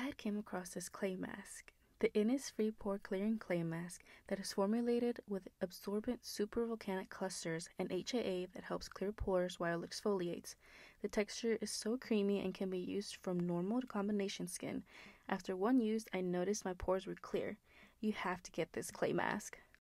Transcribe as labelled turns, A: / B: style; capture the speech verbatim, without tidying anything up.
A: had came across this clay mask, the Innisfree Pore Clearing Clay Mask, that is formulated with absorbent supervolcanic clusters and H A A that helps clear pores while it exfoliates. The texture is so creamy and can be used from normal to combination skin. After one use, I noticed my pores were clear. You have to get this clay mask.